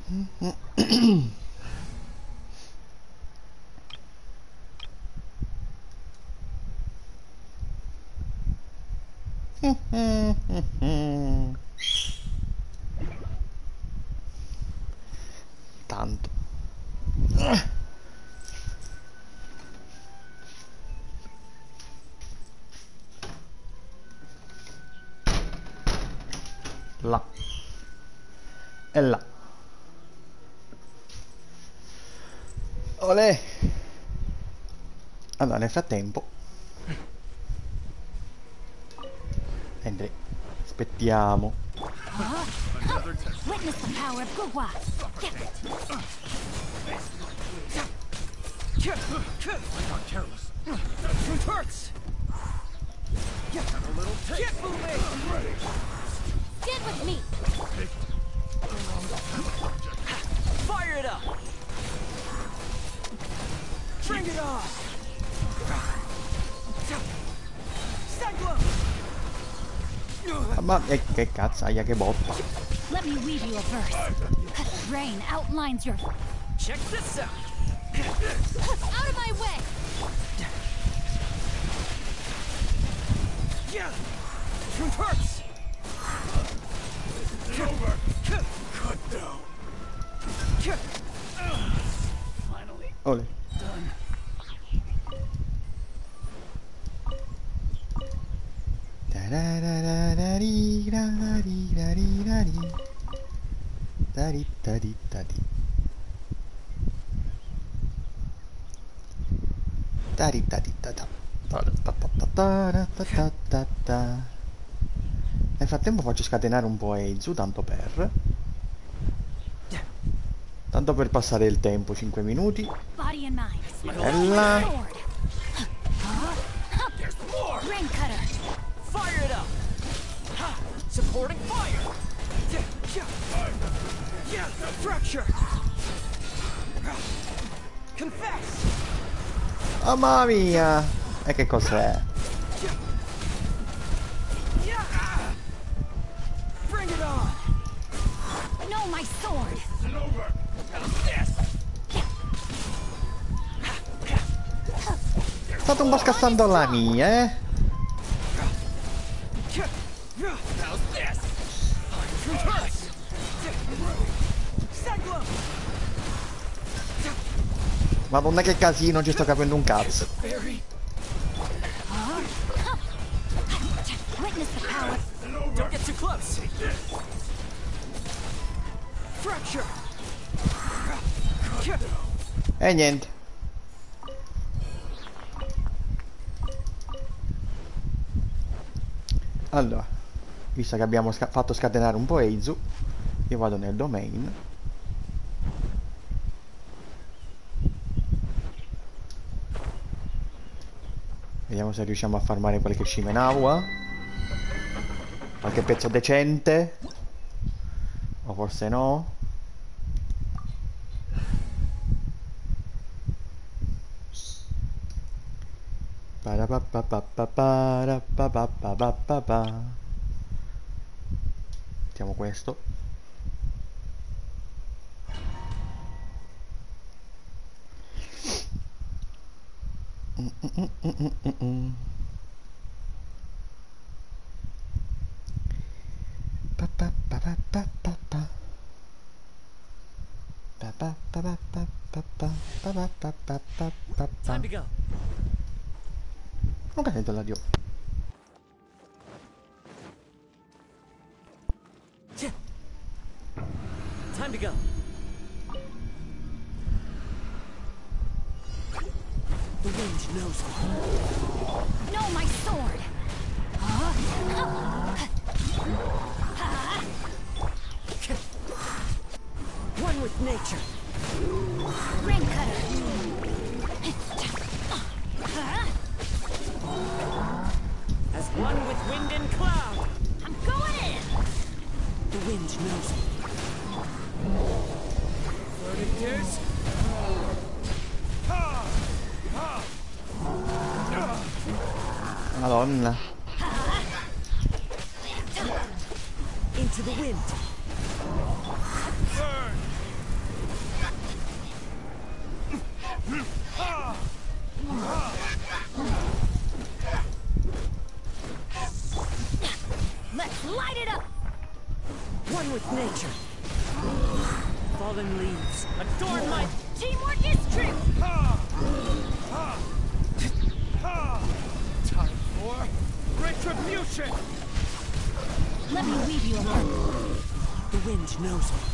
Tanto. Là. E là. Olè. Allora, nel frattempo Henry, aspettiamo. Witness the power of Gugwa. I'm not careless. It hurts. Get a little taste. Get moving. Stand with me. Fire it up. Bring it on. Cyclone. Ma che cazzaia, che botta. Let me weave you a verse. Rain outlines your... Check this out. Out of my way! Yeah. It hurts. Over. Cut down. Finally. Olè. Done. Nel frattempo faccio scatenare un po' Eizu, tanto per passare il tempo, 5 minuti. Body and mind. Bella. Sword. There's more. Rain cutter. Fire it up. Supporting fire. Yeah. Fracture. Confess. Mamma mia! E che cos'è? Bring it on. No, my sword. State un po' scassando la mia, eh? How's this? Hurts. Cyclone. Madonna che casino, non ci sto capendo un cazzo. Barry. Witness the power. Don't get too close. Fracture. E niente. Allora, visto che abbiamo fatto scatenare un po' Eizu, io vado nel domain. Vediamo se riusciamo a farmare qualche Shimenawa. Qualche pezzo decente. O forse no. Mettiamo questo. Time to go. Non sento l'addio. Time to go. The wind knows me. No, my sword. One with nature. Rain cutter. As one with wind and cloud. I'm going in. The wind knows me. Floating tears. Madonna. Into the wind. Let's light it up! One with nature. Fallen leaves adorn my... Teamwork is strength! Time for retribution! Let me weave you a hook. The wind knows me.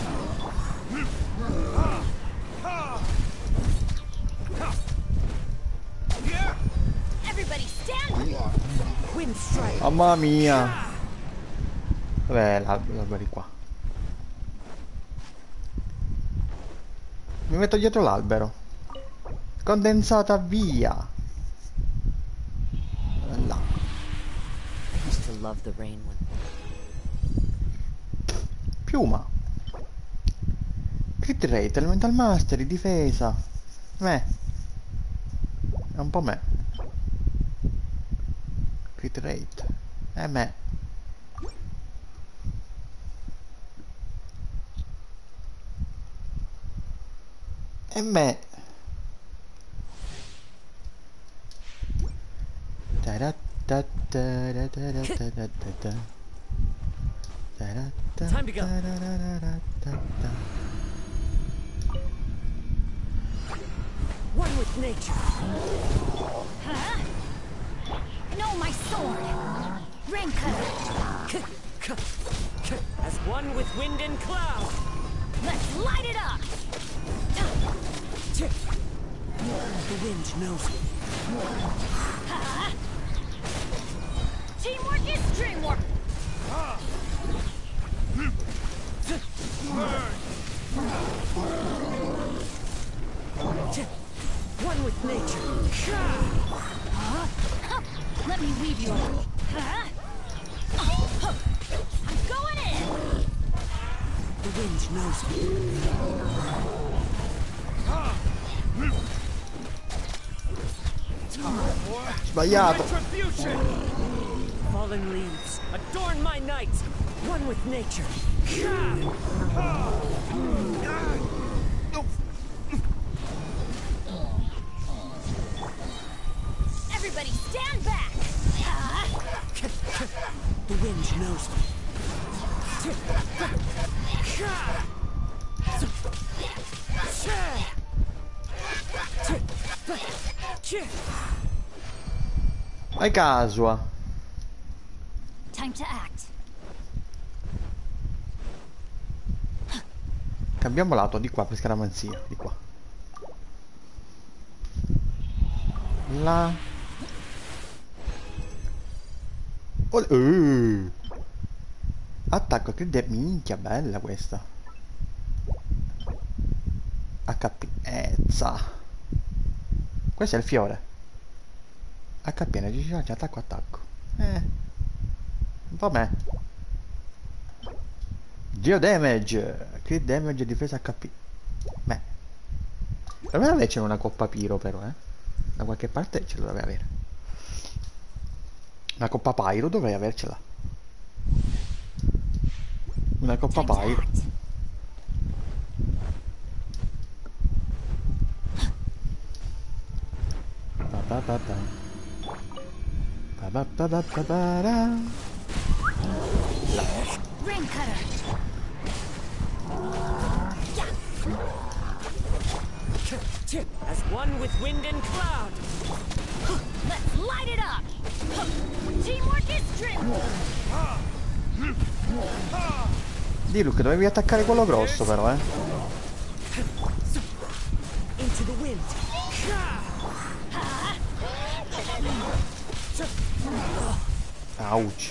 Everybody stand! Wind strike. Mamma mia. Vabbè, l'albero di qua. Mi metto dietro l'albero. Condensata via. Là. I used to love the rain when... Piuma. Crit rate, elemental mastery, difesa. Me. È un po' me. Crit rate. È me. È me. Time to go. One with nature. Huh? No, my sword! Rain cutter! As one with wind and cloud. Let's light it up! The wind knows me. Huh? Teamwork is dreamwork! One with nature. Let me weave you. Huh? I'm going in! The wind knows me. Sbagliato. Retribution! Fallen leaves adorn my night. One with nature. Everybody stand back! The wind knows me. Hai caso. Time to act. Cambiamo lato di qua per scaramanzia. Di qua. Là. Attacco che minchia bella questa. HP. Questo è il fiore. HP energia, attacco. Un po' me. Geo damage. Crit damage, difesa HP. Beh. Dovrebbe averci una coppa Pyro però, Da qualche parte ce la deve avere. Una coppa Pyro dovrei avercela. Una coppa Time to Pyro. act. Rain cutter! As one with wind and cloud. Let's light it up! Teamwork is dreamwork! Diluc, dovevi attaccare quello grosso però, Into the wind. Ouch.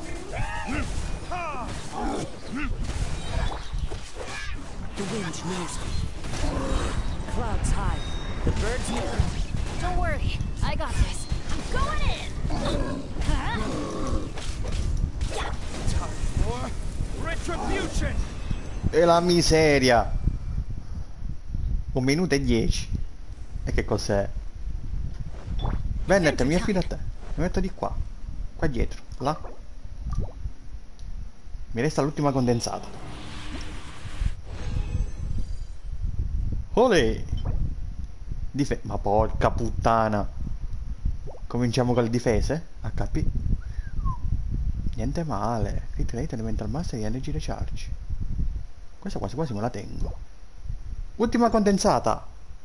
The wind knows me. Clouds high. The birds near. Don't worry, I got this. I'm going in! Huh? Time for retribution! E la miseria. 1 minuto e 10. E che cos'è? Bennett, mi affido a te. Mi metto di qua. Qua dietro. Là. Mi resta l'ultima condensata. Olè. Ma porca puttana. Cominciamo con le difese. HP. Niente male. Crit rate, elemental master e energy recharge. Questa quasi quasi me la tengo. Ultima condensata.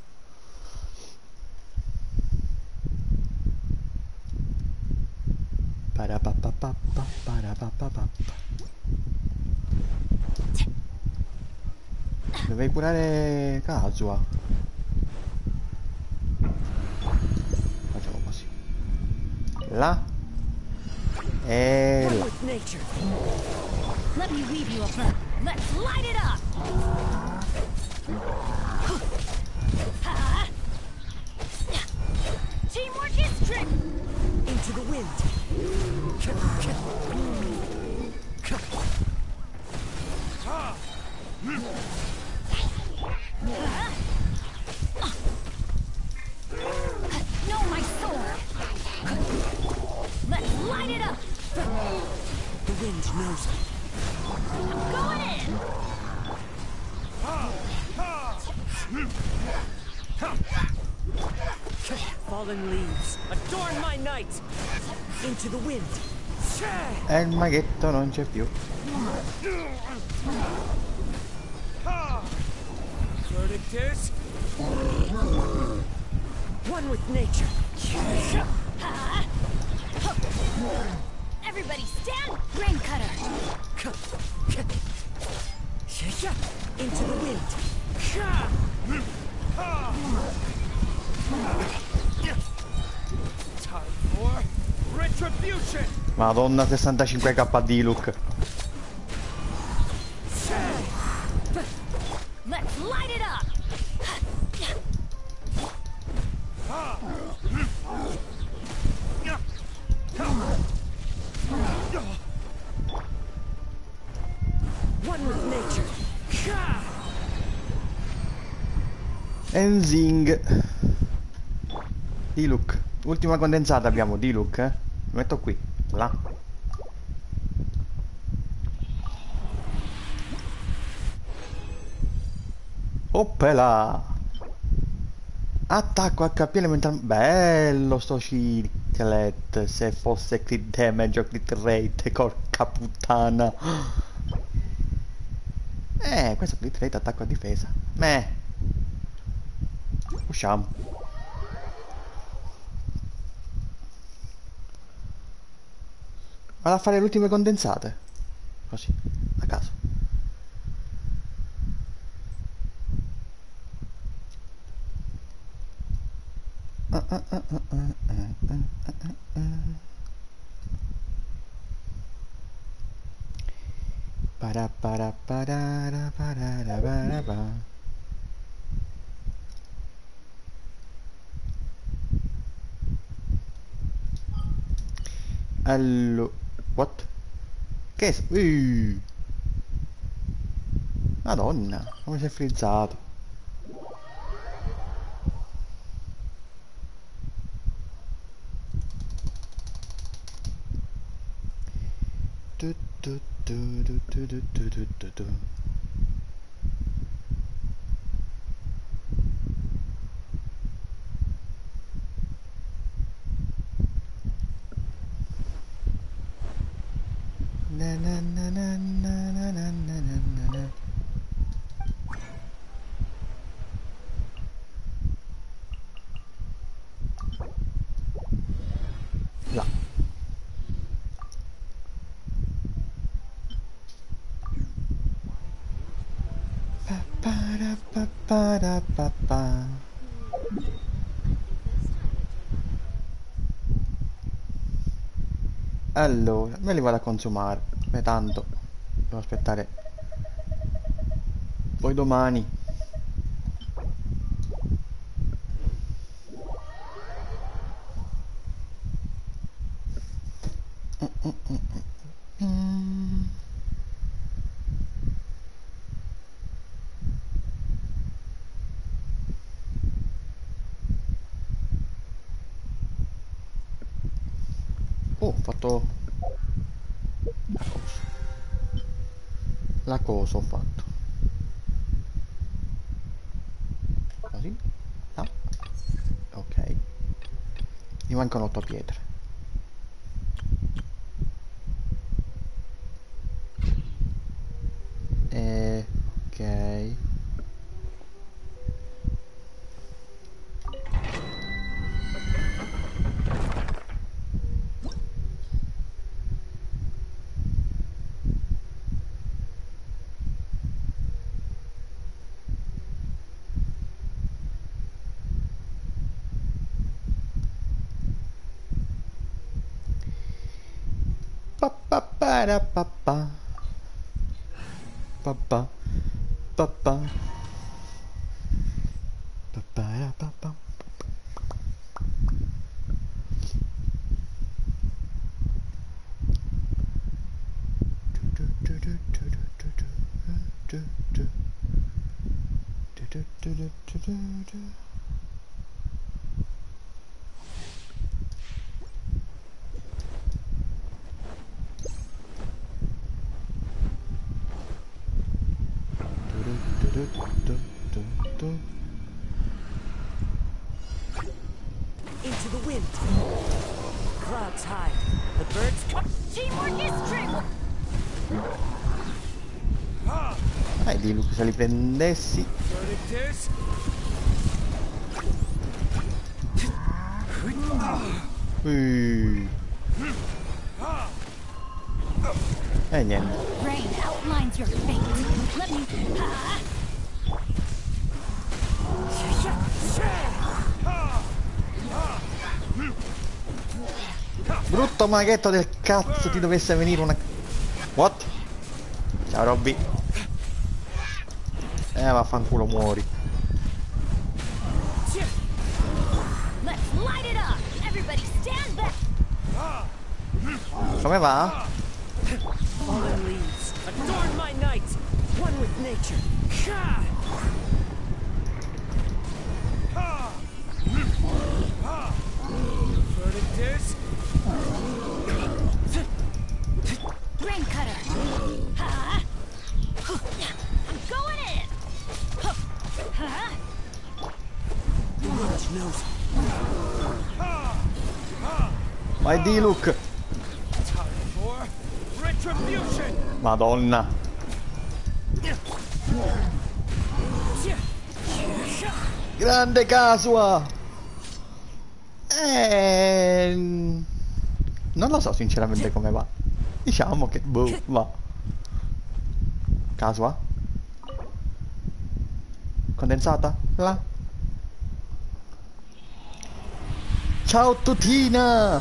Parapapapappa, parapapapappa. Dovevi curare Kazuha. Facciamo così. Là. E One là. with nature. Let me weave you a plan. Let's light it up! Teamwork is trick! Into the wind. No, my sword! Let's light it up! The wind knows me. I'm going in! Fallen leaves, adorn my night. Into the wind. E il maghetto non c'è più. Verdict is One with nature. Everybody stand! Rain cutter! Into the wind. time for retribution. Madonna, 65 KD look. Let's light it up! One with nature. Enzing. D-Look. Ultima condensata abbiamo, D-Look, eh. Lo metto qui, là. Oppela. Attacco HP elementare. Bello sto Circlet. Se fosse crit damage o crit rate, porca puttana. Questo crit rate, attacco a difesa. Usciamo. Vado a fare le ultime condensate. Così, a caso. Para para para para para para. Allora, what? Che Madonna, come si è frizzato. Tu, tu, tu, tu, tu, tu, tu, tu, tu, tu. Na, na, na, na, na, na, na, na, na, na. Là. Pa, para, pa, para, pa, pa. Allora, me li vado a consumare. Beh, tanto devo aspettare poi domani. Oh, ho fatto la cosa ho fatto. Così. Là. Mi mancano 8 pietre. Ok. Pa pa para pa pa. Pa pa. Pa pa. Pa para pa pa. Into the wind. Clouds high. The birds come. Teamwork is strength. Di Luke, se li prendessi. Verdict is... E niente. Rain outlines your fate. Let me. Brutto maghetto del cazzo, ti dovesse venire una... What? Ciao Robby. Vaffanculo, muori. Let's light it up. Everybody stand back. Come va? Fallen leaves. Adorn my night. One with nature. Verdict is... Rain cutter. I'm going in. The wind knows. Vai di Luke. Time for retribution! Madonna. Grande Casua. Non lo so sinceramente come va. Diciamo che boh, va. Casua? Condensata? Là. Ciao Tutina!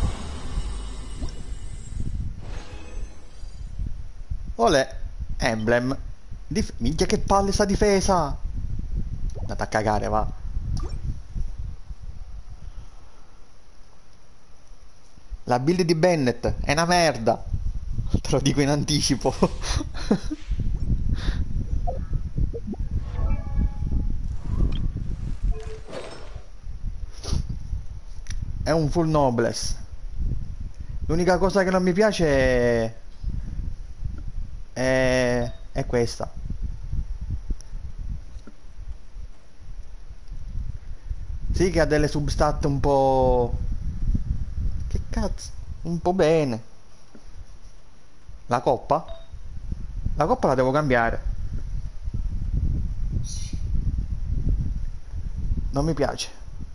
Olè, Emblem. Minchia che palle sta difesa! Andate a cagare, va. La build di Bennett è una merda. Te lo dico in anticipo. È un full noblesse. L'unica cosa che non mi piace è questa. Sì che ha delle substat un po'... Che cazzo? Un po' bene. La coppa? La coppa la devo cambiare. Non mi piace.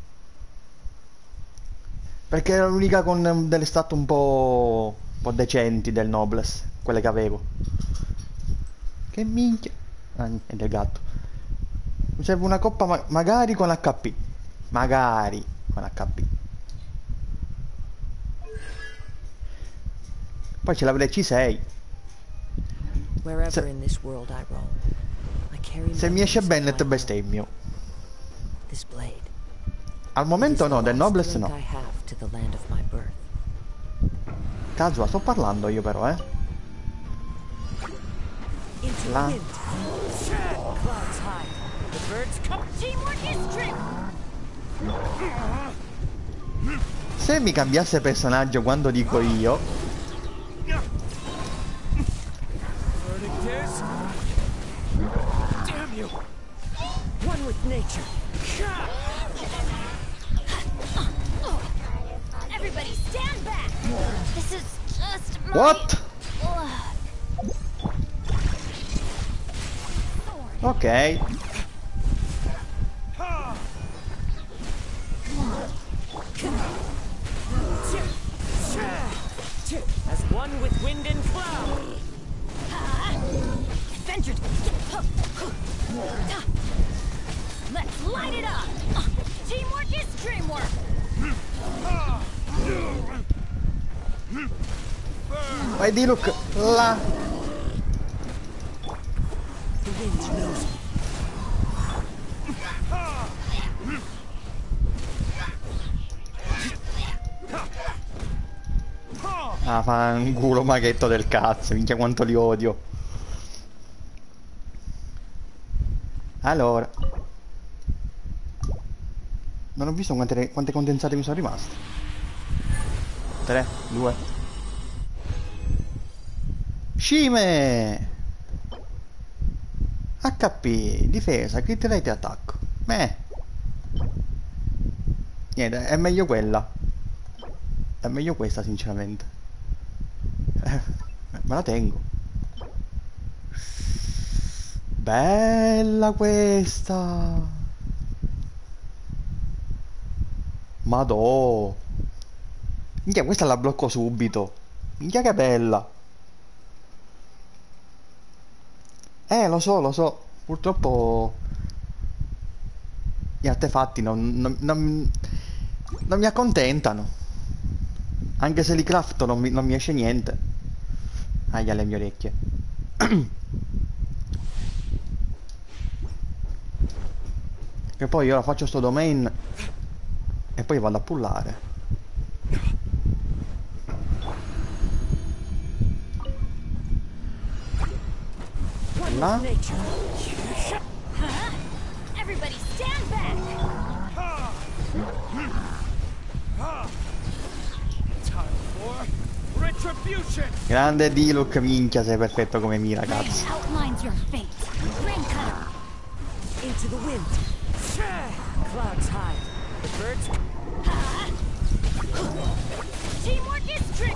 Perché era l'unica con delle stat un po' decenti del Nobles. Quelle che avevo. Che minchia. Ah, è del gatto. Mi serve una coppa magari con HP. Magari con HP. Poi c'è la C6. Wherever in this world I roam, I carry Se mi esce memories of Bennett my bestemmio. home. This blade. Al momento no, del Nobles no. I have to the land of my birth. Casua, sto parlando io però, Into Là. the wind. Clouds high. The birds come. Teamwork is strength. Se mi cambiasse personaggio quando dico io, Verdict is... Damn you! One with nature. Everybody stand back. This is just my... What? Ok. As one with wind and cloud. Adventure. Let's light it up. Teamwork is dreamwork. Vai Diluc, là. The wind knows me. Ah, fanculo maghetto del cazzo, minchia quanto li odio. Allora. Non ho visto quante condensate mi sono rimaste. 3, 2. Scime! HP, difesa, crit rate e attacco. Niente, è meglio quella. È meglio questa sinceramente. Me la tengo. Bella questa. Madò. Minchia, questa la blocco subito. Minchia che bella. Lo so. Purtroppo gli artefatti non mi accontentano. Anche se li crafto non mi esce niente. Aia le mie orecchie. Che poi ora faccio sto domain e poi vado a pullare. Là. Everybody stand back. Time for retribution. Grande Diluc, minchia, sei perfetto come mi ragazzi. Rain outlines your fate. Rain cutter. Into the wind. Clouds hide. The birds. Teamwork is trick.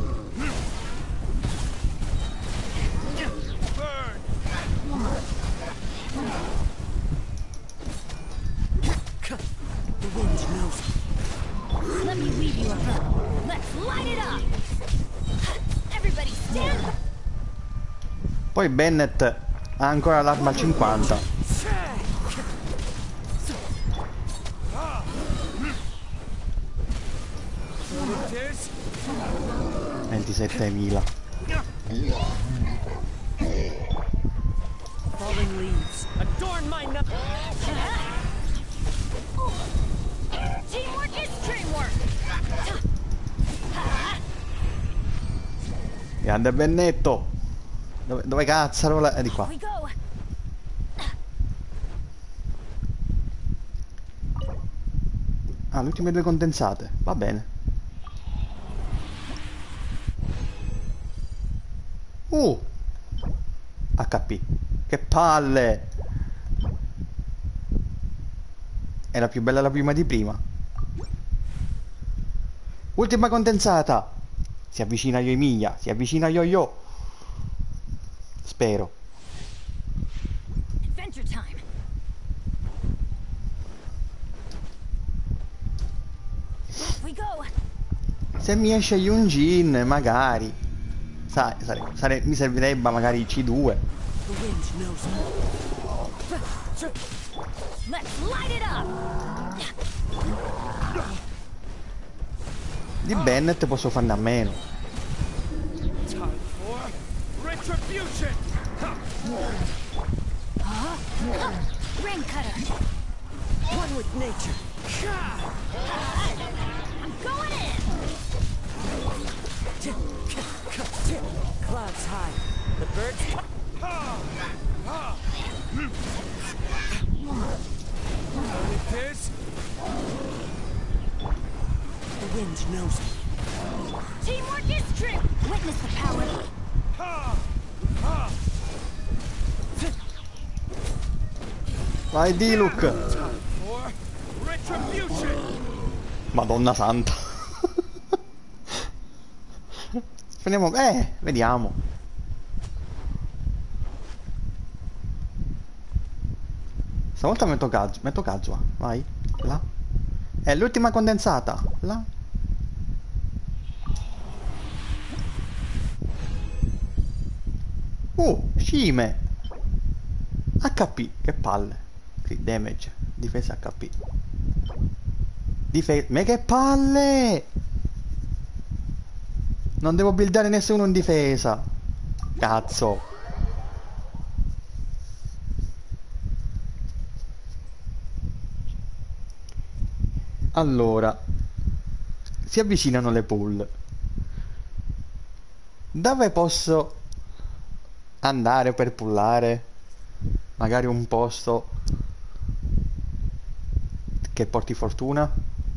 Burn. The wind knows me. Let me weave you a hook. Let's light it up. Everybody stand back. Poi Bennett ha ancora l'arma al 50. 27.000. Falling leaves. Adorn my Teamwork is dreamwork. Grande Bennetto. Dove cazzarola? È di qua. We go. Ah, le ultime due condensate. Va bene. HP. Che palle. Era più bella la prima di prima. Ultima condensata. Si avvicina Yoimiya. Si avvicina Yo-Yo. Spero. Adventure time. We go. Se mi esce Yunjin, magari. Sai, mi servirebbe magari C2. The wind knows me. Let's light it up. Di Bennett posso farne a meno. Time for retribution. Rain cutter. One with nature. I'm going in. Clouds high. The birds. With this, The wind knows me. Teamwork is true. Witness the power. Vai Diluc. time for retribution. Madonna santa. Torniamo... vediamo. Stavolta metto Kazuha. Vai. Là. È l'ultima condensata. Là. Scime. HP. Che palle. Damage. Difesa HP. Ma che palle! Non devo buildare nessuno in difesa. Cazzo. Allora. Si avvicinano le pull. Dove posso andare per pullare? Magari un posto che porti fortuna?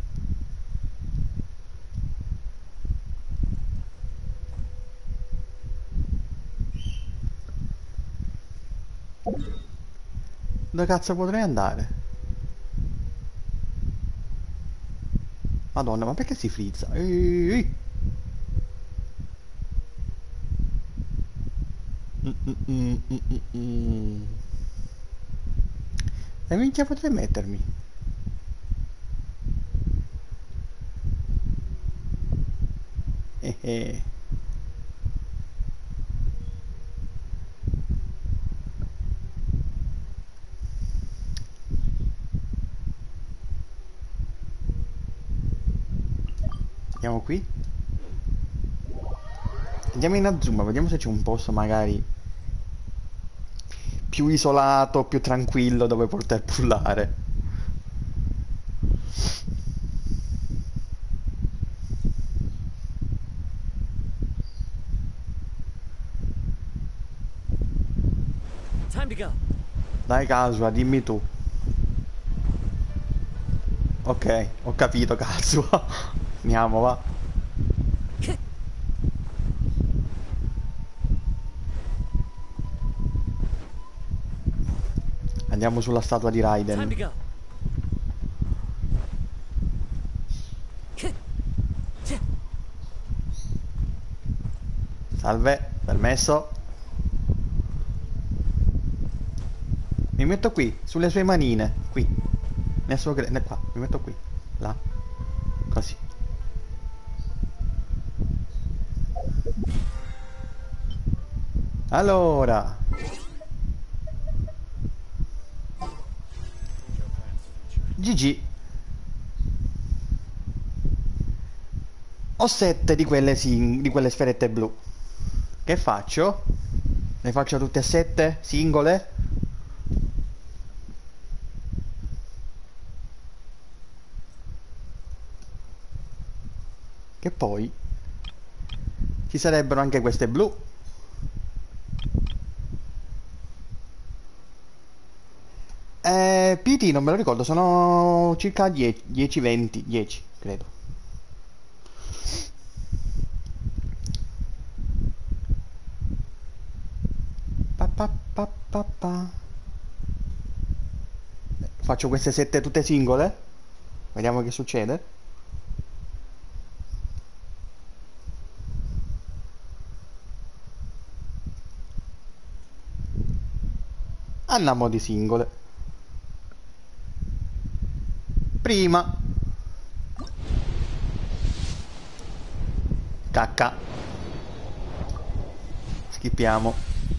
Dove cazzo potrei andare? Madonna, ma perché si frizza? Ehi. E minchia potrei mettermi. Eh. Andiamo qui. Andiamo in Azuma, vediamo se c'è un posto magari più isolato, più tranquillo dove poter pullare. Time to go. Dai Kazuha, dimmi tu. Ok, ho capito Kazuha. Andiamo, va. Andiamo sulla statua di Time to Raiden. go. Salve, permesso. Mi metto qui, sulle sue manine. Qui. Nel suo qua. Mi metto qui. Là. Così. Allora. GG. Ho 7 di quelle di quelle sferette blu. Che faccio? Le faccio tutte e 7 singole? Che poi ci sarebbero anche queste blu. PT non me lo ricordo, sono circa 10-20, 10 credo. Pa. Faccio queste 7 tutte singole. Vediamo che succede. Andiamo di singole. Prima. Cacca. Schippiamo.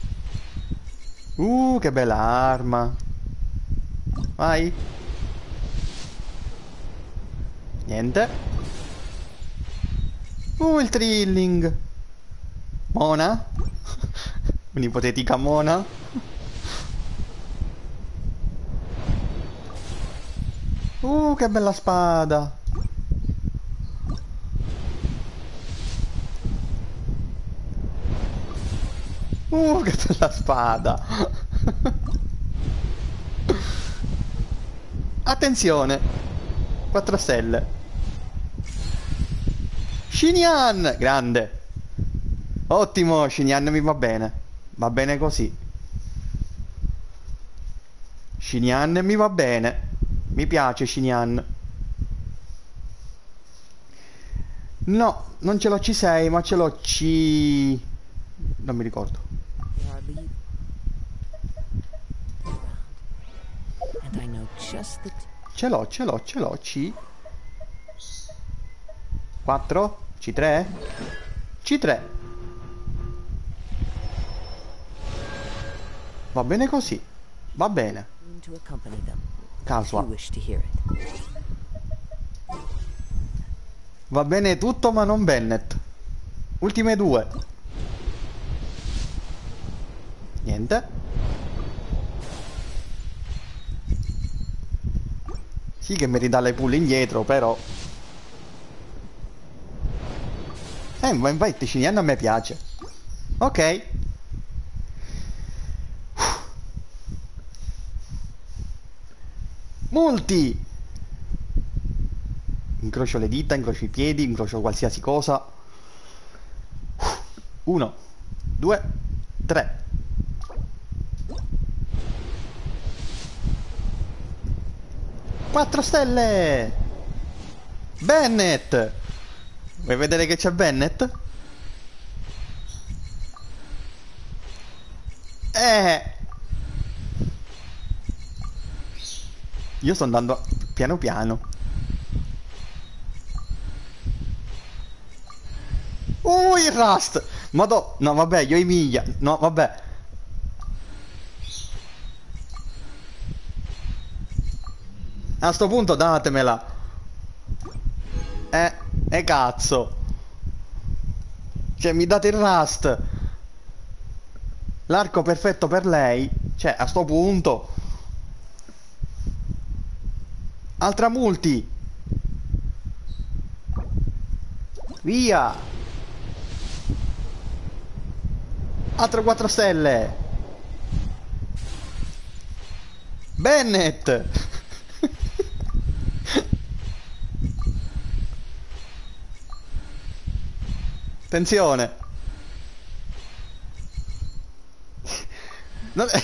Che bella arma. Vai. Niente. Il trilling. Mona. Un'ipotetica Mona. Che bella spada. Che bella spada. Attenzione. 4 stelle. Xinyan. Grande. Ottimo, Xinyan mi va bene. Va bene così. Xinyan mi va bene. Mi piace Xinyan. No, non ce l'ho C6, ma ce l'ho C... Non mi ricordo. There are leaves around. And I know just the Ce l'ho, C... 4? C3? C3. Va bene così. Va bene. tune to accompany them. If you Casual. wish to hear it. Va bene tutto ma non Bennett. Ultime due. Niente. Sì che mi ridà le pulle indietro, però. Ma infatti Ciniano a me piace. Ok. Multi. Incrocio le dita, incrocio i piedi, incrocio qualsiasi cosa. 1, 2, 3. Quattro stelle. Bennett. Vuoi vedere che c'è Bennett? Io sto andando piano piano. Il Rust! Madò, no vabbè, io i miglia. No vabbè. A sto punto datemela. Cazzo. Cioè mi date il Rust. L'arco perfetto per lei. Cioè a sto punto. Altra multi. Via. Altre 4 stelle. Bennett. Attenzione. Non-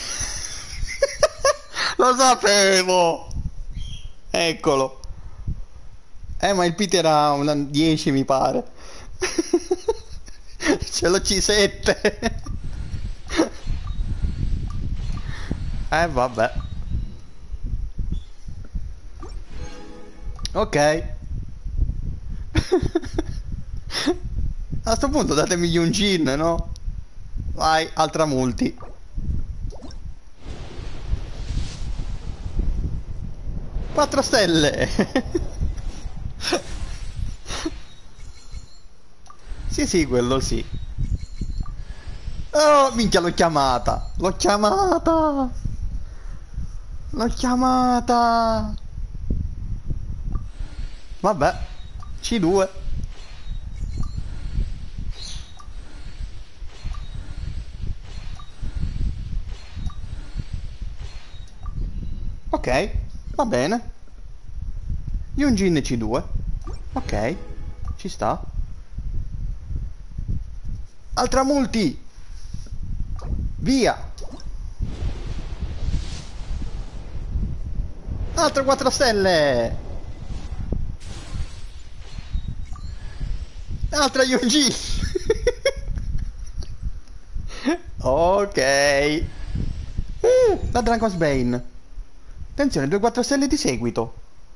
Lo sapevo. Eccolo. Ma il Peter era una 10 mi pare. Ce l'ho C7. Vabbè. Ok. A sto punto datemi gli un gin, no? Vai, altra multi. Quattro stelle. Sì, sì, quello sì. Oh, minchia, l'ho chiamata. L'ho chiamata. L'ho chiamata. Vabbè. C2. Ok, va bene. Yunjin C2. Ok, ci sta. Altra multi. Via. Altre 4 stelle. Altra Yunjin. Ok. La Dragon's Bane. Attenzione, 2-4 stelle di seguito.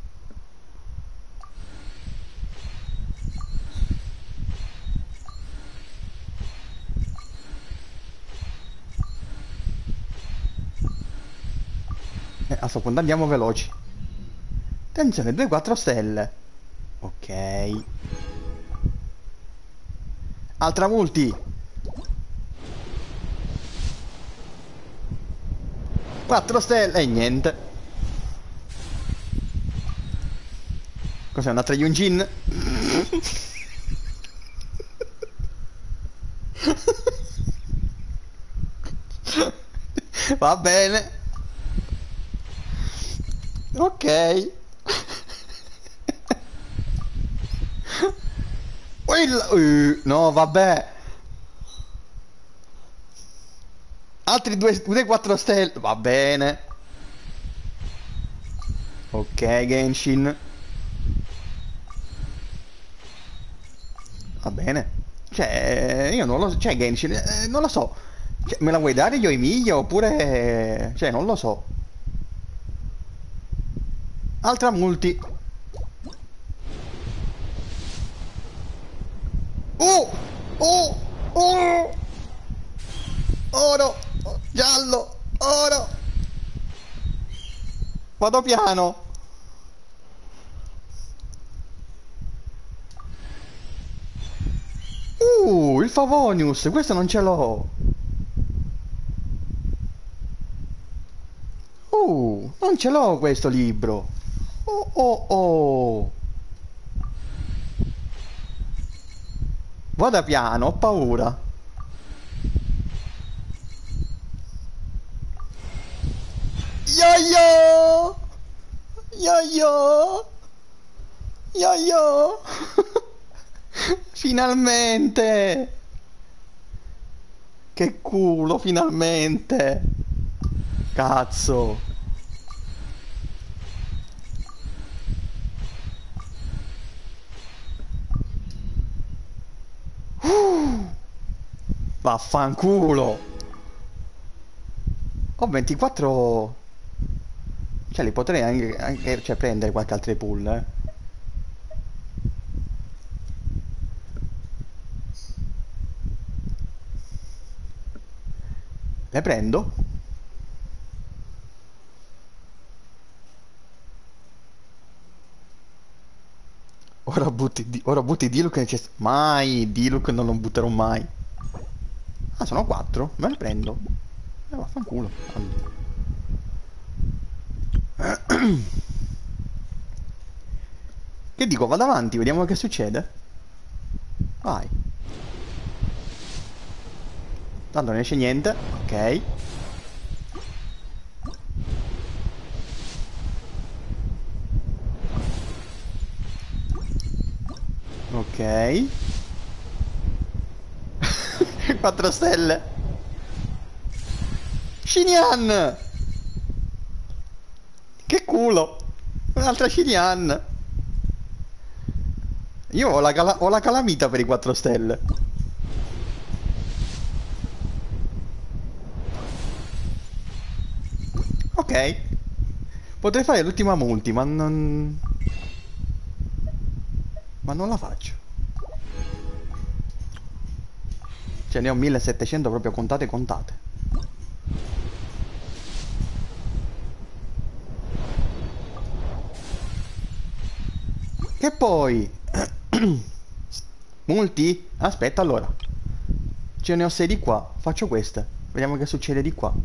A sto punto andiamo veloci. Attenzione, 2-4 stelle. Ok. Altra multi. 4 stelle e niente. Cos'è, un'altra Yunjin? Va bene. Ok. No, vabbè. Altri 2-4 stelle. Va bene. Ok, Genshin. Va bene. Cioè, io non lo so. Cioè, Genshin, non lo so. Cioè, me la vuoi dare io Emilia oppure... Cioè, non lo so. Altra multi. Oh! Oh! Oh! Oro! Giallo! Oro! Vado piano! Il Favonius! Questo non ce l'ho! Non ce l'ho questo libro! Oh oh oh! Vada piano, ho paura! Yo-yo! Yo-yo! Yo-yo! Finalmente! Che culo, finalmente! Cazzo! Vaffanculo! Ho 24... Cioè li potrei anche cioè, prendere qualche altro pull, eh. Le prendo? Ora butti Diluc e mai, Diluc non lo butterò mai. Ah, sono 4? Me le prendo. Vaffanculo. Che dico, vado avanti, vediamo che succede. Vai. Tanto non esce niente, ok. Ok. 4 stelle. Xinian! Che culo! Un'altra Xinian! Io ho la calamita per i 4 stelle. Ok. Potrei fare l'ultima multi, ma non... Ma non la faccio. Ce ne ho 1700 proprio contate contate. Che poi... Multi? Aspetta allora. Ce ne ho 6 di qua. Faccio queste. Vediamo che succede di qua.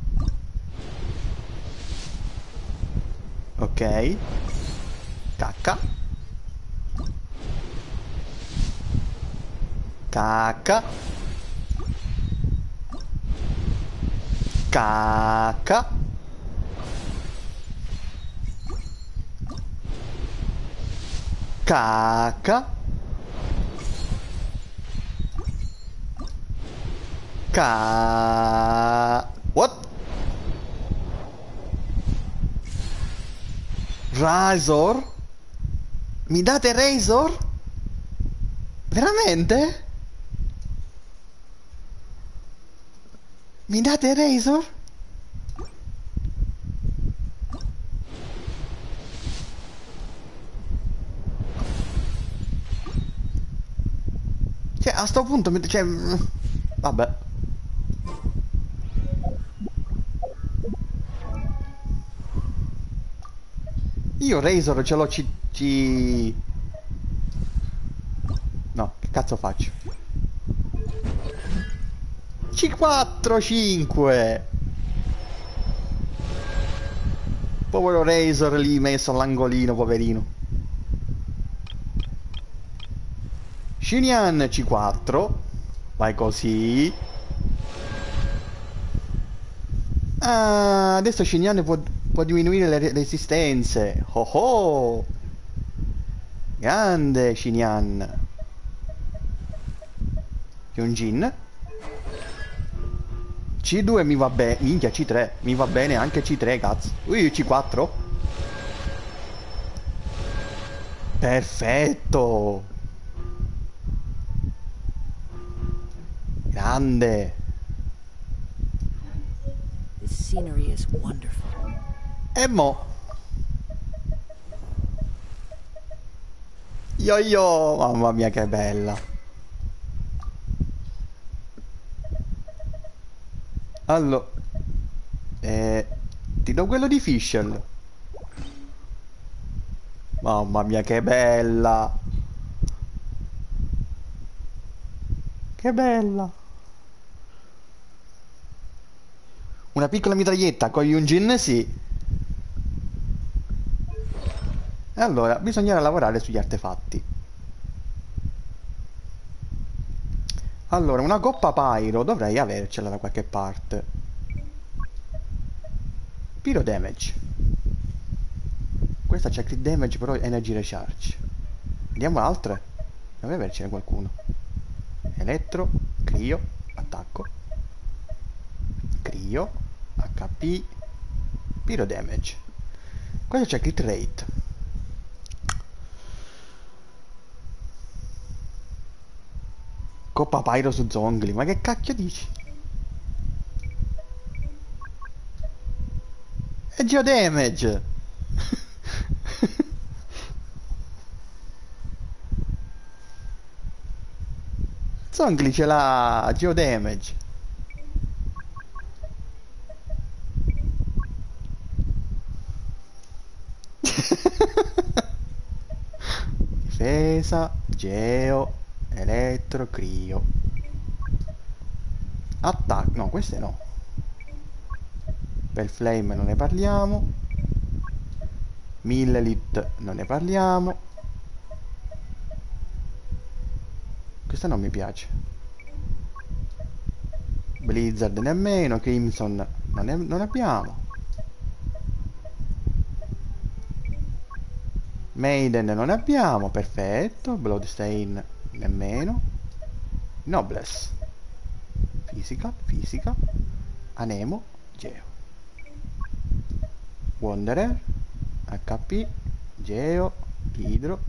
Ok. Cacca. Cacca. Cacca. Cacca. What? Razor? Mi date Razor? Veramente? Mi date Razor? Cioè, a sto punto, cioè... Vabbè. Io Razor ce l'ho No, che cazzo faccio? C4, 5. Povero Razor lì messo all'angolino, poverino. Xinian C4. Vai così. Ah, adesso Xinian può diminuire le resistenze. Oh oh. Grande Xinian. Yunjin. C2 mi va bene. Minchia, C3. Mi va bene anche C3, cazzo. C4. Perfetto. Grande. This scenery is wonderful. E mo. Yo, mamma mia che bella. Allora, ti do quello di Fischl. Mamma mia che bella. Che bella. Una piccola mitraglietta con Yunjin, sì. E allora, bisognerà lavorare sugli artefatti. Allora, una coppa pyro dovrei avercela da qualche parte. Pyro damage. Questa c'è crit damage, però energy recharge. Vediamo altre. Deve avercene qualcuno. Elettro, Crio, attacco. Crio, HP, Pyro damage. Questo c'è crit rate. Coppa pyro su Zongli, ma che cacchio dici? È Geo damage! Zongli ce l'ha Geo damage. Difesa, Geo, Elettro, Crio. Attacco, no, queste no. Per Flame non ne parliamo. Millelit non ne parliamo. Questa non mi piace. Blizzard nemmeno. Crimson non abbiamo. Maiden non abbiamo. Perfetto. Bloodstain nemmeno. Noblesse. Fisica. Anemo. Geo. Wanderer. HP. Geo. Hydro.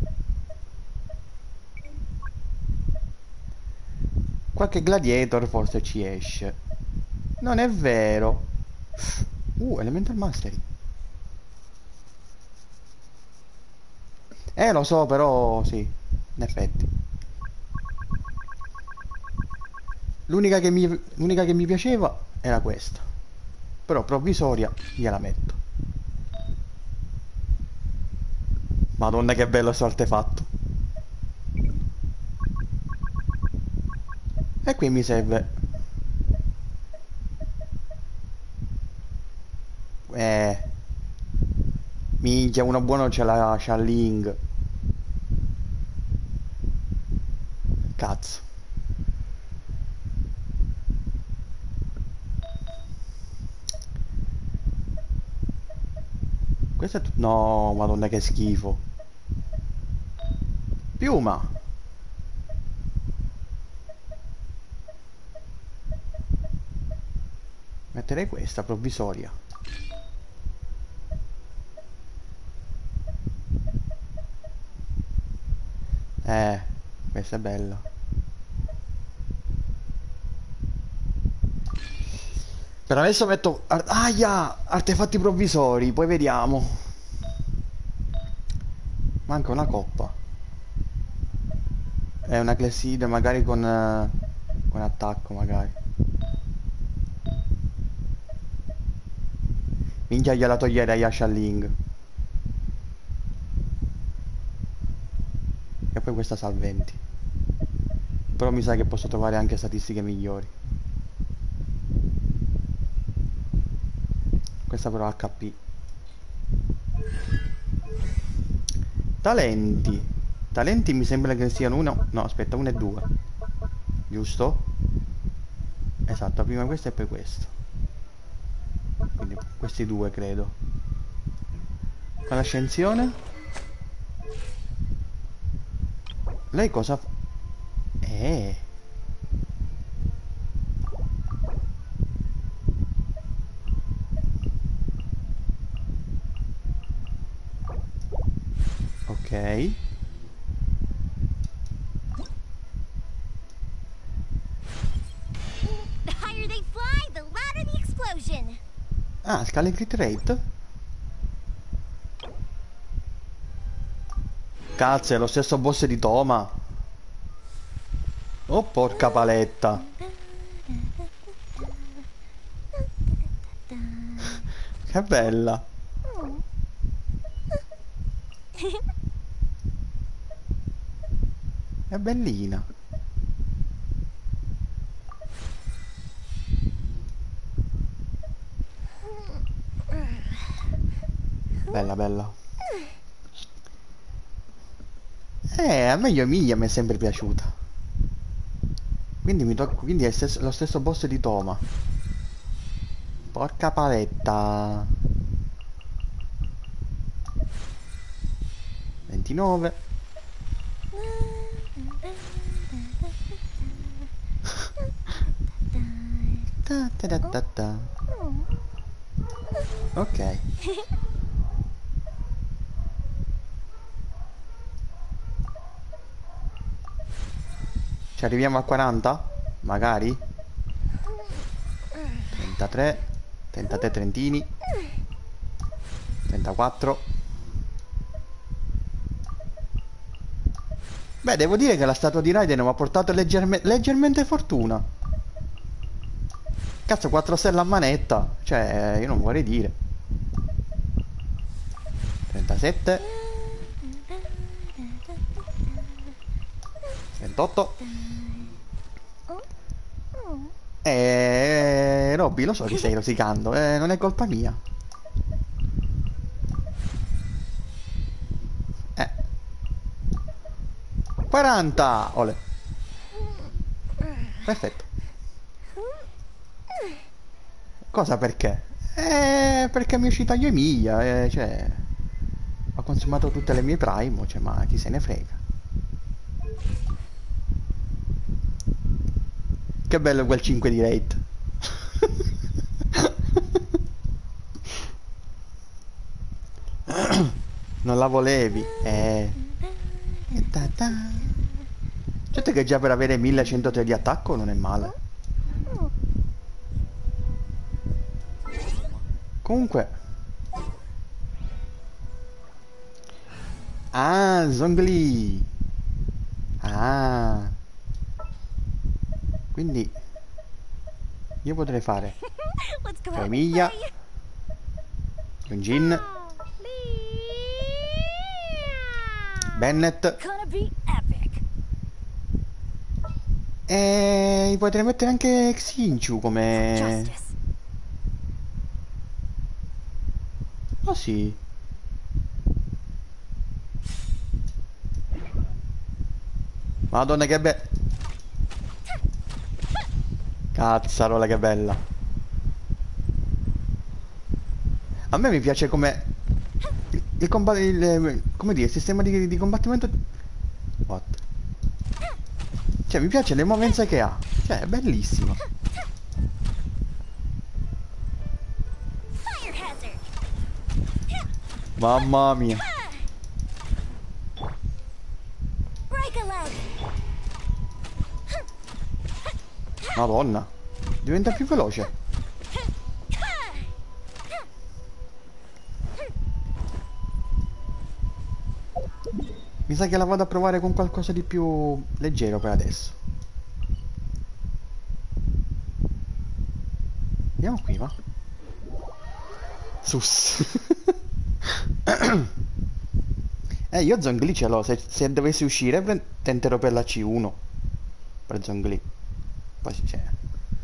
Qualche gladiator forse ci esce. Non è vero. Elemental Mastery. Lo so, però sì, in effetti. L'unica che mi piaceva era questa. Però provvisoria gliela metto. Madonna che bello sto artefatto. E qui mi serve. Minchia, uno buono ce l'ha Ling. Cazzo. Questo è no, madonna che schifo. Piuma. Metterei questa provvisoria. Questa è bella. Per adesso metto artefatti provvisori, poi vediamo. Manca una coppa. È una clessidra magari con attacco magari. Minchia, gliela toglierei a Ling. E poi questa salventi. Però mi sa che posso trovare anche statistiche migliori. Questa però HP. Talenti mi sembra che siano uno. No, aspetta, 1 e 2. Giusto? Esatto, prima questo e poi questo. Quindi questi due credo. Con l'ascensione. Lei cosa fa? Ok. Ah, scala in crit rate? Cazzo, è lo stesso boss di Toma. Oh, porca paletta. Che bella. È bellina. Bella, bella. A me Yoimiya mi è sempre piaciuta. Quindi quindi è lo stesso boss di Toma. Porca paletta. 29. Ta ta ta ta ta. Ok. Ci arriviamo a 40? Magari? 33. 33 trentini. 34. Beh, devo dire che la statua di Raiden mi ha portato leggermente fortuna. Cazzo, 4 stelle a manetta. Cioè, io non vorrei dire. 37. 28. Robby, lo so che stai rosicando, non è colpa mia. 40! Ole. Perfetto. Cosa perché? Perché mi è uscita Yoimiya, cioè... Ho consumato tutte le mie prime, cioè, ma chi se ne frega. Che bello quel 5 di rate. Non la volevi? Certo che già per avere 1103 di attacco non è male. Comunque. Ah, Zhongli. Ah. Quindi io potrei fare Let's go out and Yoimiya, play. Yunjin, Bennett Gonna be epic. e potrei mettere anche Xinchu come... Justice. Oh sì. Madonna che bella. Cazzarola che bella. A me mi piace come come dire, il sistema di combattimento. What? Cioè mi piace le movenze che ha. Cioè è bellissimo. Fire hazard. Mamma mia. Break a leg. Madonna. Diventa più veloce. Mi sa che la vado a provare con qualcosa di più leggero per adesso. Andiamo qui, va? Sus. Io Zhongli ce l'ho. Se dovessi uscire tenterò per la C1. Per Zhongli. Poi si c'è.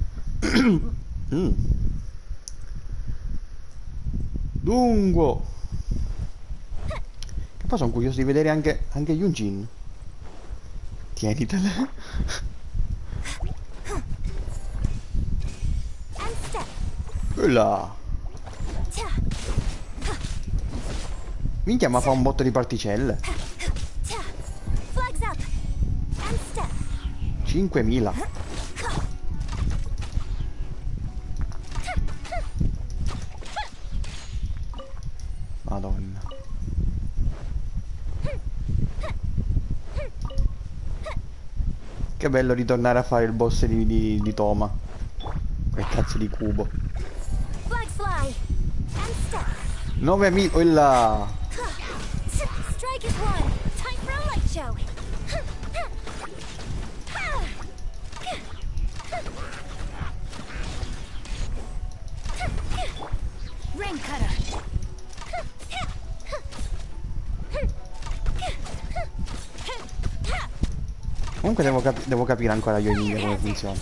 Lungo. Che poi sono curioso di vedere anche Yunjin. Tienitele. And step. Là. Ta. Minchia, ma fa un botto di particelle. Ta. Flags up. And step. 5000. Madonna. Che bello ritornare a fare il boss di Toma. Quel cazzo di cubo. Flags fly. 9000, oh là! Strike is one. Time for a light show. Rain cutter. Comunque devo capire ancora io ninja come funziona.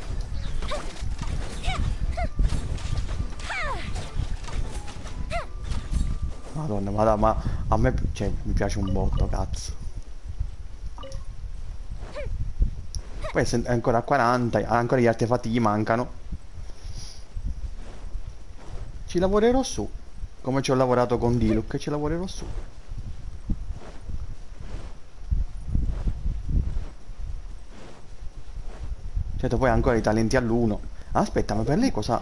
Madonna, ma a me cioè, mi piace un botto, cazzo. Poi è ancora a 40, ancora gli artefatti gli mancano. Ci lavorerò su. Come ci ho lavorato con Diluc, ci lavorerò su. Certo, poi ancora i talenti all'1. Aspetta, ma per lei cosa...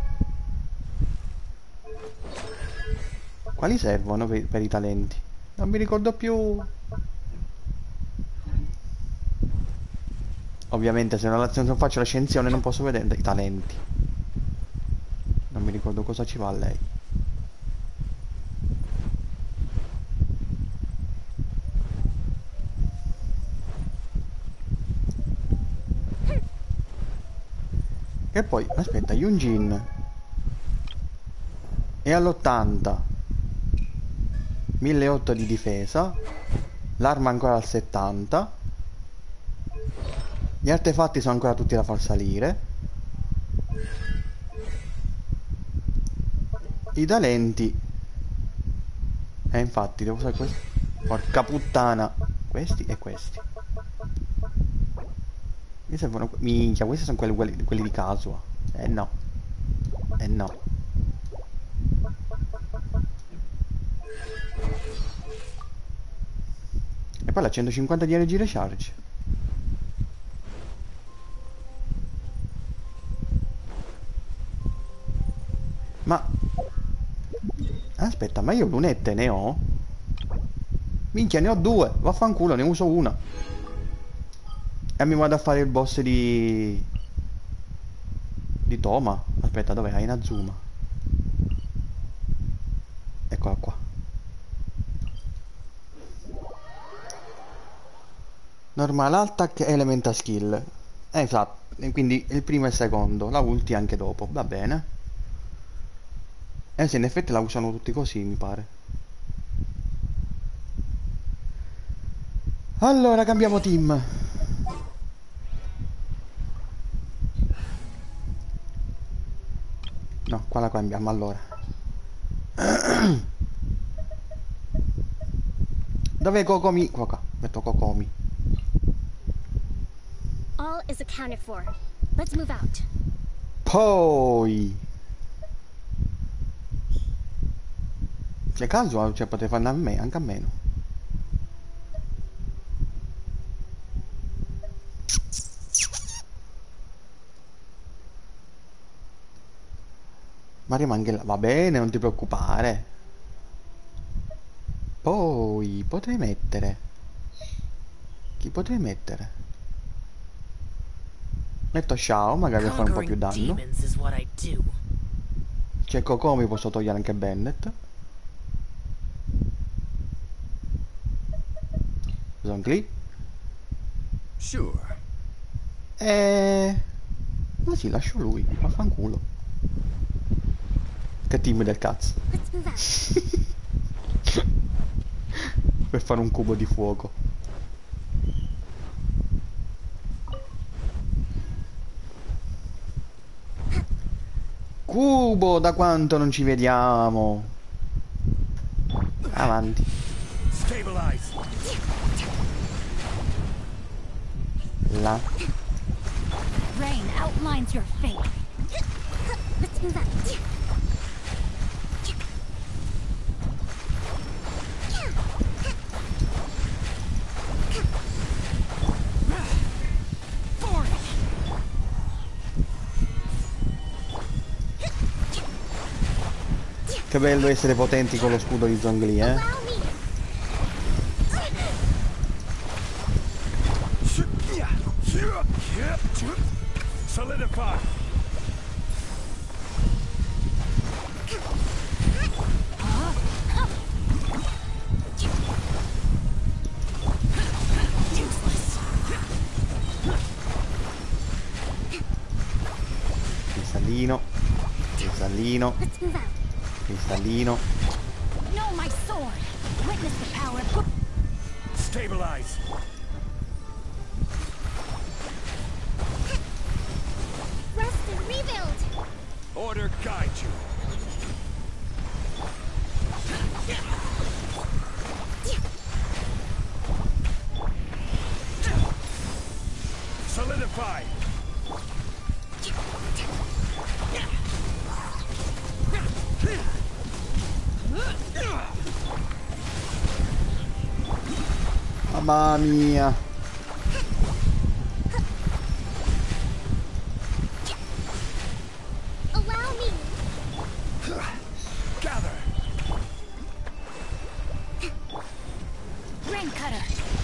Quali servono per i talenti? Non mi ricordo più. Ovviamente se non faccio l'ascensione non posso vedere i talenti. Non mi ricordo cosa ci va a lei. E poi, aspetta, Yunjin è all'80, 1800 di difesa, l'arma ancora al 70, gli artefatti sono ancora tutti da far salire, i talenti, infatti devo usare questi, porca puttana, questi e questi. Mi servono... Minchia, questi sono quelli di Kasua. No. No. E poi la 150 di energy recharge. Ma... Aspetta, ma io lunette ne ho? Minchia, ne ho 2. Vaffanculo, ne uso una. E mi vado a fare il boss di Toma. Aspetta, dov'è? Inazuma. Eccola qua. Normal attack, elemental skill. Esatto, quindi il primo e il secondo. La ulti anche dopo, va bene. Sì, in effetti la usano tutti così, mi pare. Allora, cambiamo team. No, qua la cambiamo allora. Dov'è Kokomi? Qua, metto Kokomi. All is accounted for. Let's move out. Poi c'è caso, cioè potete farne a me, anche a meno. Ma rimane là, va bene, non ti preoccupare. Poi potrei mettere. Chi potrei mettere? Metto Shao, magari fa un po' più danno. C'è Kokomi, posso togliere anche Bennett. Zhongli. Sure. Ma sì, lascio lui, vaffanculo. Che team del cazzo. Let's move out. Per fare un cubo di fuoco. Cubo, da quanto non ci vediamo. Avanti. Stabilize. Là. Rain outlines your fate. Let's move out. Che bello essere potenti con lo scudo di Zhongli, eh? Allow me. Solidify. Cristallino. Let's move out. Cristallino. No, my sword. Witness the power. Stabilize. Rest and rebuild. Order guide you. Solidify. Mamma mia. Allow me. Gather. Rain cutter.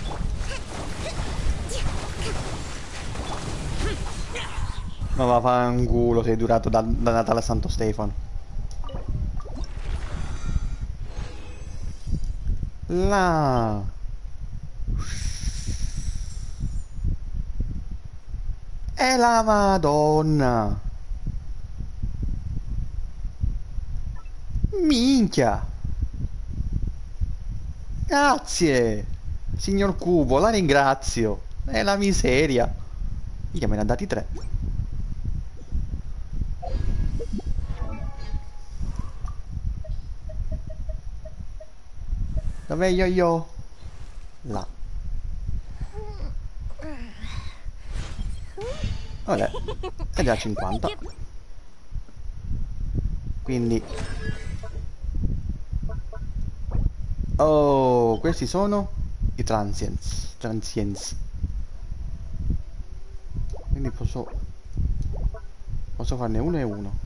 Ma vaffanculo, sei durato da Natale a Santo Stefano. Là. È la Madonna. Minchia. Grazie. Signor Cubo, la ringrazio. È la miseria. Minchia, me ne ha dati 3. Dov'è yo-yo? Là. Vabbè, ed è a 50. Quindi... Oh, questi sono i transients. Transients. Quindi posso farne uno e uno.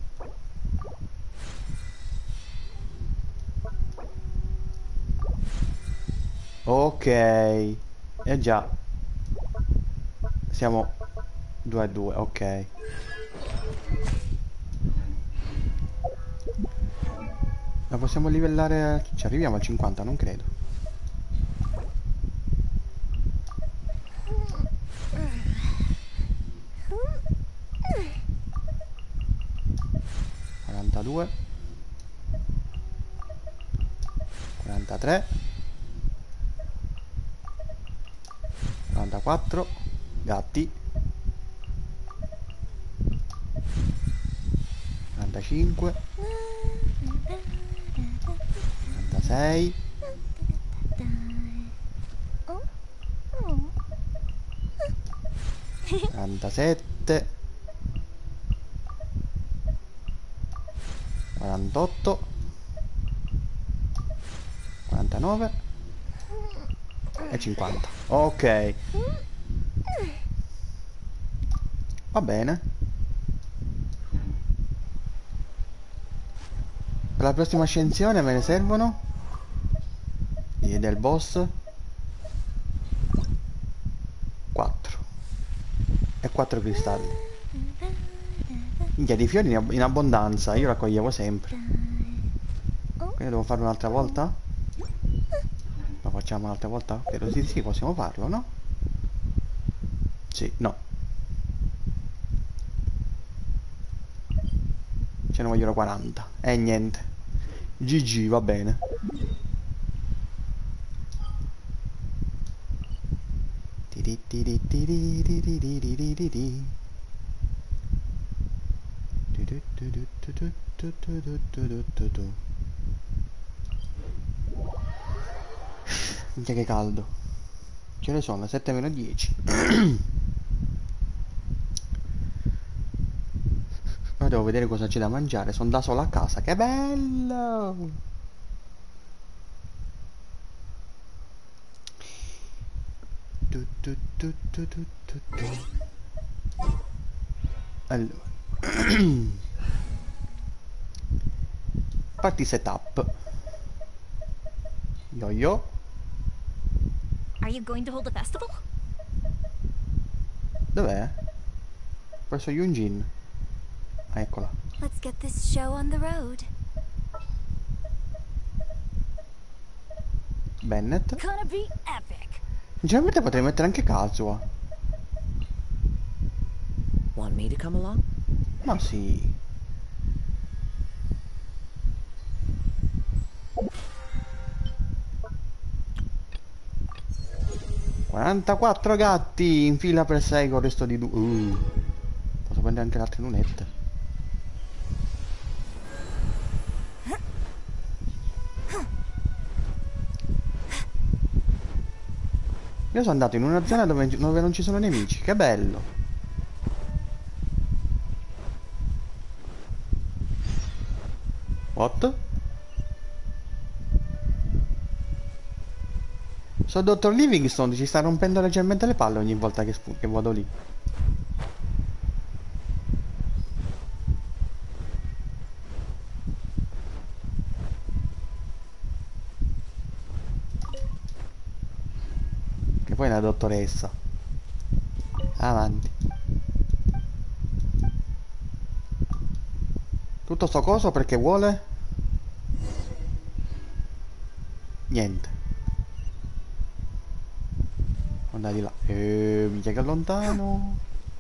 Ok. E già. Siamo 2 a 2, ok. La possiamo livellare... Ci arriviamo al 50, non credo. ...42... ...43... ...44... ...gatti... ...45... ...46... ...47... ...48... ...49... ...e 50. Ok. Va bene. Per la prossima ascensione me ne servono i del boss 4 e 4 cristalli. Minchia, di fiori in abbondanza, io raccoglievo sempre. Quindi devo farlo un'altra volta? Lo facciamo un'altra volta? Credo sì, sì, possiamo farlo, no? Sì, no. Ce ne vogliono 40. E niente. GG, va bene. Minchia che caldo. Ce ne sono 7 meno 10. Ora devo vedere cosa c'è da mangiare. Sono da solo a casa. Che bello! Allora. Party setup. Yo-yo. Are you going to hold a festival? Dov'è? Verso Yunjin. Ah, eccola. Let's get this show on the road. Bennett. Gonna be epic. Sinceramente potrei mettere anche Kazuha. Want me to come along? Ma sì. 44 gatti in fila per 6 con il resto di 2. Posso prendere anche le altre lunette. Io sono andato in una zona dove non ci sono nemici, che bello. What? So Dottor Livingstone ci sta rompendo leggermente le palle ogni volta che vado lì. Che poi è una dottoressa. Avanti. Tutto sto coso perché vuole? Niente. Andare di là. Mica che lontano.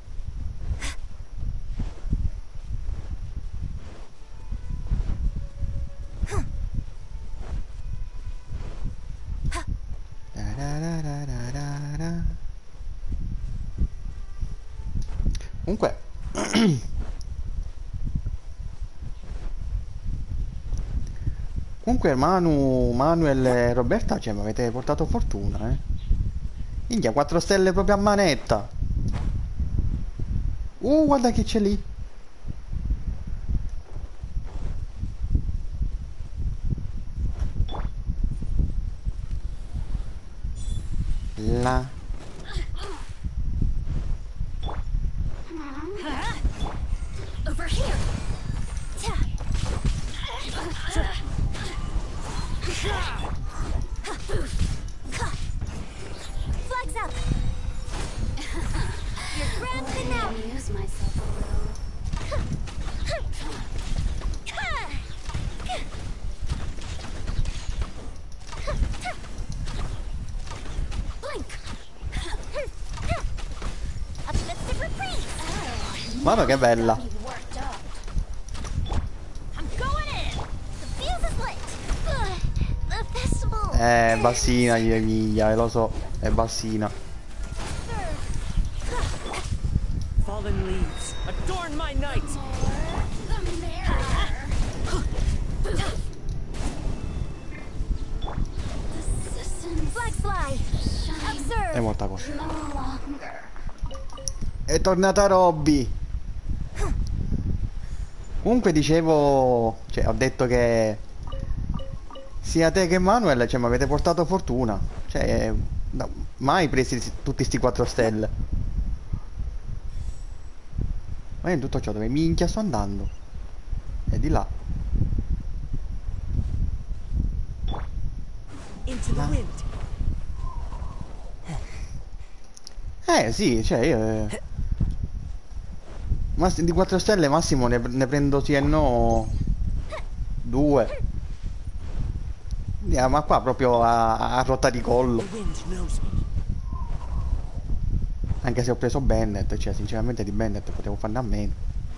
Comunque Comunque Manuel e Roberta, cioè, mi avete portato fortuna, eh. Minchia, 4 stelle proprio a manetta. Guarda chi c'è lì. Là. Over here. Flags up. You're grand now. Use myself a little. Blink. Optimistic reprise. Guarda che bella. I'm going in. The fuse is lit. The festival. Bassina, miglia, lo so, è bassina. Fallen leaves, adorn my night! Flag fly. Observe. È molta cosa. È tornata Robby. Comunque dicevo, cioè ho detto che sia te che Manuel, cioè mi avete portato fortuna. Cioè, mai presi tutti sti 4 stelle. Ma in tutto ciò dove minchia sto andando? È di là. Into the wind. Sì, cioè io... di 4 stelle massimo ne prendo sì e no 2. Ma qua proprio a rotta di collo. The wind knows me. Anche se ho preso Bennett, cioè sinceramente di Bennett potevo farne a meno.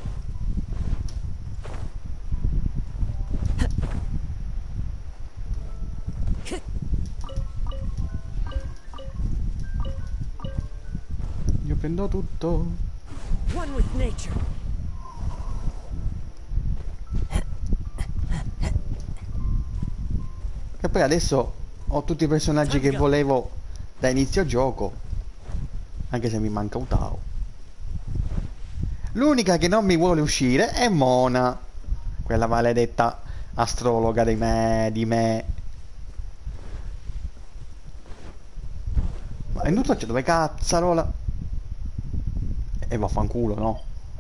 Io prendo tutto. One with nature. E poi adesso ho tutti i personaggi che volevo da inizio gioco. Anche se mi manca Utao. L'unica che non mi vuole uscire è Mona. Quella maledetta astrologa di me. Ma in tutto c'è dove cazzarola. E vaffanculo, no?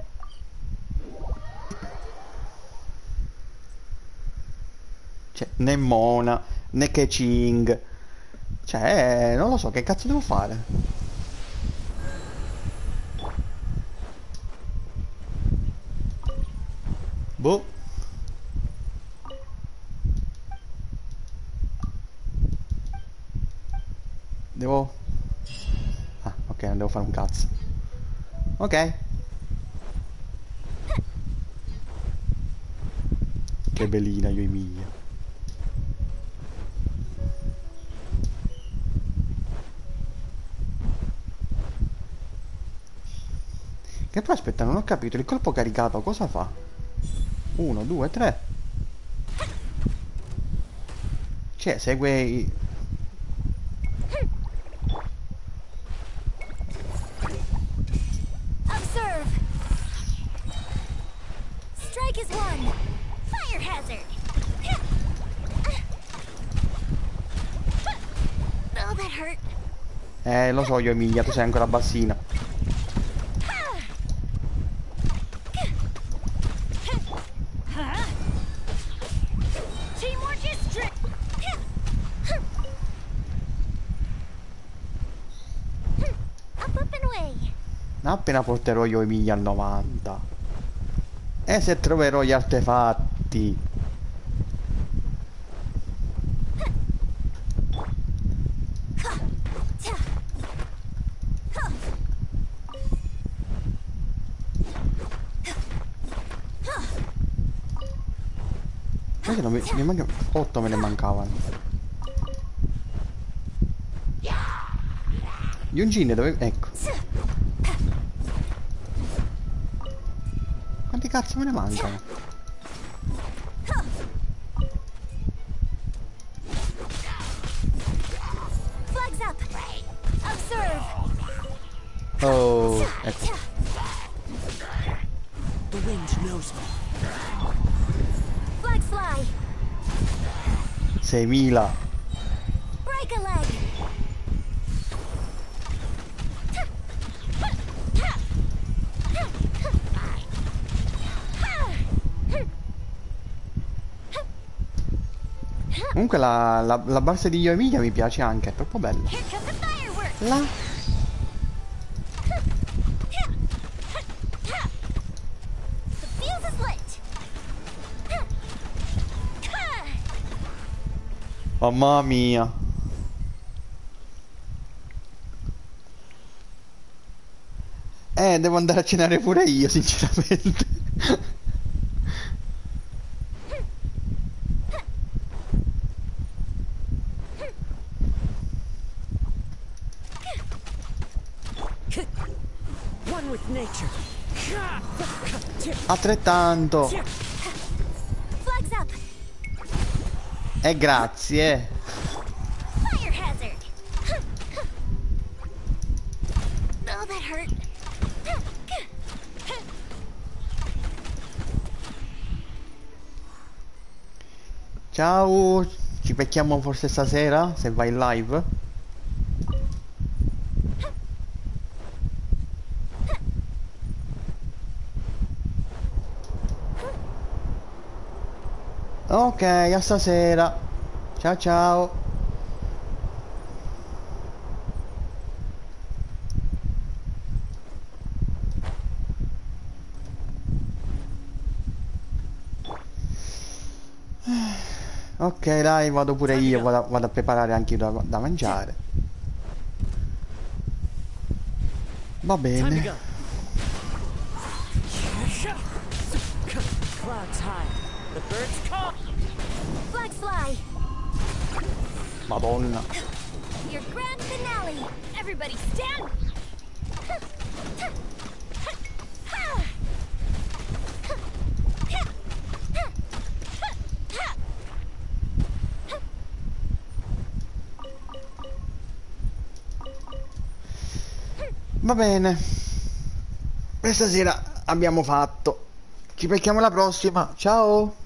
Cioè, né Mona, né Keqing. Cioè, non lo so, che cazzo devo fare? Boh. Devo... Ah, ok, non devo fare un cazzo. Ok. Che bellina, io e mia. Che poi aspetta, non ho capito, il colpo caricato cosa fa? 1, 2, 3. Cioè, segue i... Observe. Strike is one. Fire hazard. Oh, that hurt. Lo so io, Emilia, tu sei ancora bassina. Teamwork is strict. Up and away. Appena porterò io Emilia al 90. E se troverò gli artefatti. Perché non mi manca... 8 me ne mancavano. Yunjin dove... Ecco. Quanti cazzo me ne mancano? Flags up. Observe. Oh, ecco. The wind knows me. Flags fly. 6000. Break a leg. Comunque la base di Io Emilia mi piace anche, è troppo bella. Here come the fireworks. La... The fuse is lit. Mamma mia. Devo andare a cenare pure io, sinceramente. One with nature. Altrettanto. Flags up. E grazie. Fire hazard. Oh, that hurt. Ciao. Ci becchiamo forse stasera, se vai in live. Ok, a stasera. Ciao ciao. Ok, dai, vado pure io, vado a preparare anche io da mangiare. Va Time to bene. go. Clouds high. The birds call. Flags fly. Madonna. Your grand finale. Everybody stand. Va bene. Per stasera abbiamo fatto. Ci becchiamo alla prossima. Ciao.